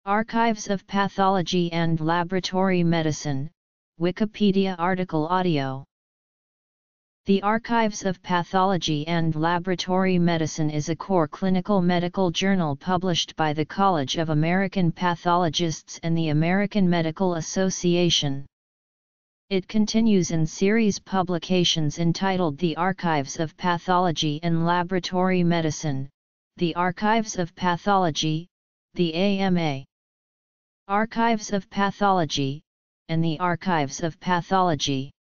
Archives of Pathology and Laboratory Medicine, Wikipedia article audio. The Archives of Pathology and Laboratory Medicine is a core clinical medical journal published by the College of American Pathologists and the American Medical Association. It continues in series publications entitled The Archives of Pathology and Laboratory Medicine, The Archives of Pathology, the AMA. Archives of Pathology, and the Archives of Pathology.